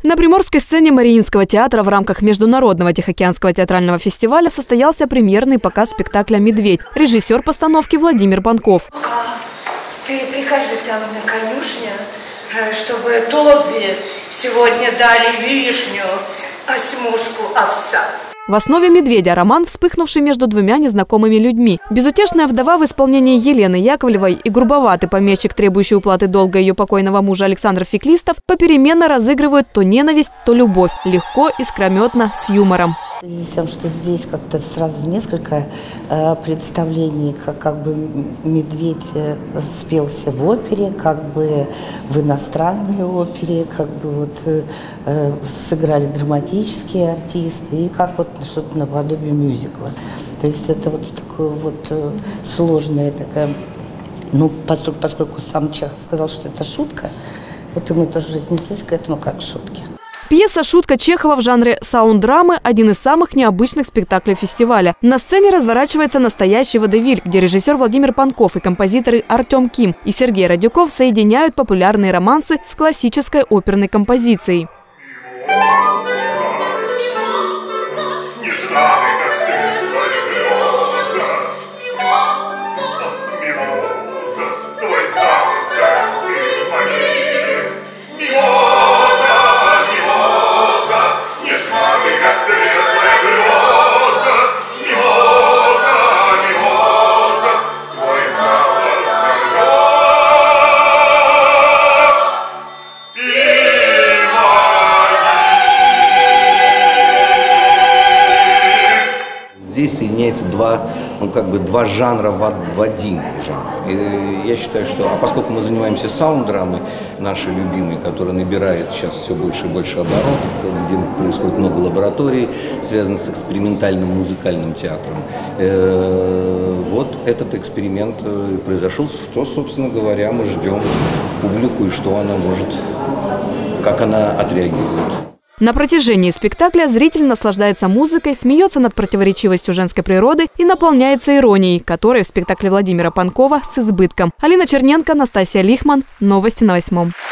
На приморской сцене Мариинского театра в рамках Международного Тихоокеанского театрального фестиваля состоялся премьерный показ спектакля «Медведь». Режиссер постановки Владимир Панков. Ты прикажи там на конюшне, чтобы Тоби сегодня дали вишню, а смушку овса. В основе «Медведя» роман, вспыхнувший между двумя незнакомыми людьми. Безутешная вдова в исполнении Елены Яковлевой и грубоватый помещик, требующий уплаты долга ее покойного мужа Александр Феклистов, попеременно разыгрывают то ненависть, то любовь. Легко, искрометно, с юмором. В связи с тем, что здесь как-то сразу несколько представлений, как бы медведь спелся в опере, как бы в иностранной опере, как бы вот сыграли драматические артисты и как вот что-то наподобие мюзикла. То есть это вот такое вот сложное такое, ну поскольку сам Чехов сказал, что это шутка, вот и мы тоже отнеслись к этому как к шутке. Пьеса «Шутка» Чехова в жанре саунд-драмы – один из самых необычных спектаклей фестиваля. На сцене разворачивается настоящий водевиль, где режиссер Владимир Панков и композиторы Артем Ким и Сергей Радюков соединяют популярные романсы с классической оперной композицией. Здесь соединяется два жанра в один жанр. И я считаю, что, поскольку мы занимаемся саунд-драмой, нашей любимой, которая набирает сейчас все больше и больше оборотов, где происходит много лабораторий, связанных с экспериментальным музыкальным театром, вот этот эксперимент произошел, что, собственно говоря, мы ждем публику и что она может, как она отреагирует. На протяжении спектакля зритель наслаждается музыкой, смеется над противоречивостью женской природы и наполняется иронией, которой в спектакле Владимира Панкова с избытком. Алина Черненко, Настасья Лихман. Новости на 8.